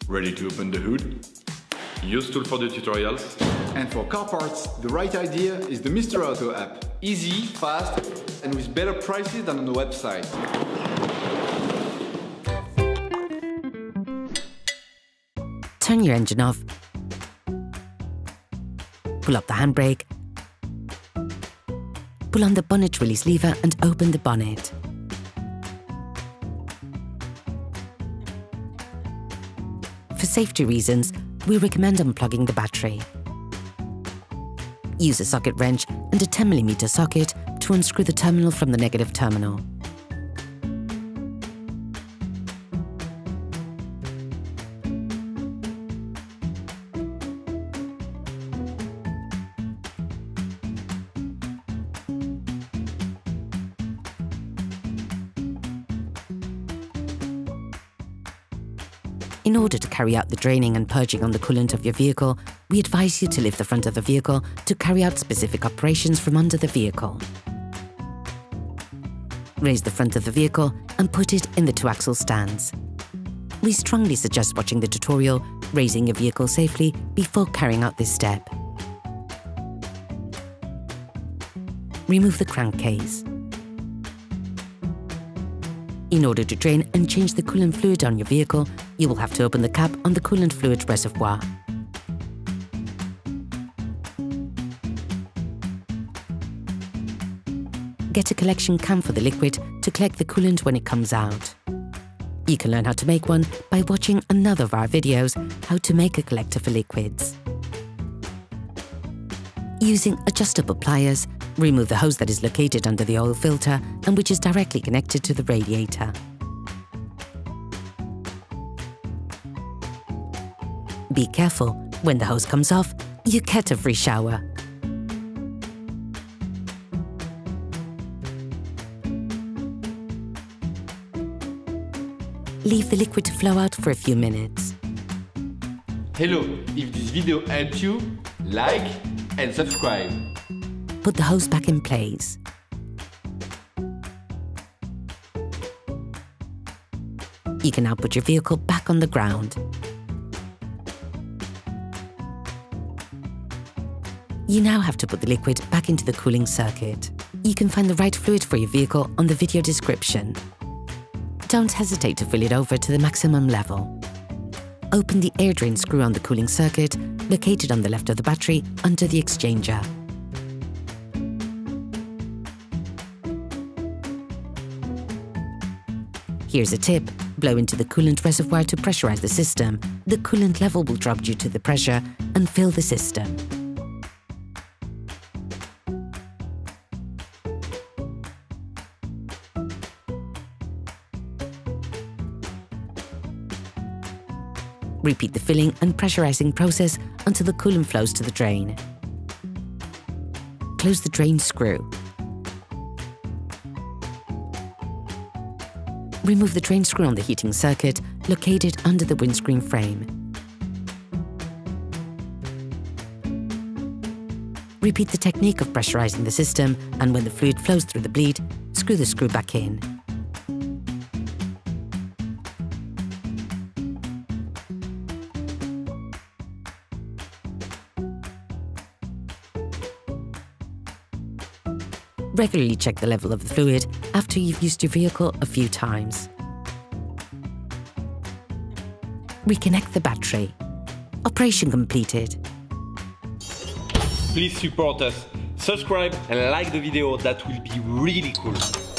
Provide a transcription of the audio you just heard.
Ready to open the hood? UseTool for the tutorials. And for car parts, the right idea is the Mr. Auto app. Easy, fast, and with better prices than on the website. Turn your engine off. Pull up the handbrake. Pull on the bonnet release lever and open the bonnet. For safety reasons, we recommend unplugging the battery. Use a socket wrench and a 10mm socket to unscrew the terminal from the negative terminal. In order to carry out the draining and purging on the coolant of your vehicle, we advise you to lift the front of the vehicle to carry out specific operations from under the vehicle. Raise the front of the vehicle and put it in the 2-axle stands. We strongly suggest watching the tutorial, raising your vehicle safely before carrying out this step. Remove the crankcase. In order to drain and change the coolant fluid on your vehicle, you will have to open the cap on the coolant fluid reservoir. Get a collection can for the liquid to collect the coolant when it comes out. You can learn how to make one by watching another of our videos, how to make a collector for liquids. Using adjustable pliers, remove the hose that is located under the oil filter and which is directly connected to the radiator. Be careful, when the hose comes off, you get a free shower. Leave the liquid to flow out for a few minutes. Hello, if this video helped you, like and subscribe. Put the hose back in place. You can now put your vehicle back on the ground. You now have to put the liquid back into the cooling circuit. You can find the right fluid for your vehicle on the video description. Don't hesitate to fill it over to the maximum level. Open the air drain screw on the cooling circuit, located on the left of the battery under the exchanger. Here's a tip. Blow into the coolant reservoir to pressurize the system. The coolant level will drop due to the pressure and fill the system. Repeat the filling and pressurizing process until the coolant flows to the drain. Close the drain screw. Remove the drain screw on the heating circuit located under the windscreen frame. Repeat the technique of pressurizing the system, and when the fluid flows through the bleed, screw the screw back in. Regularly check the level of the fluid after you've used your vehicle a few times. Reconnect the battery. Operation completed. Please support us, subscribe and like the video, that will be really cool.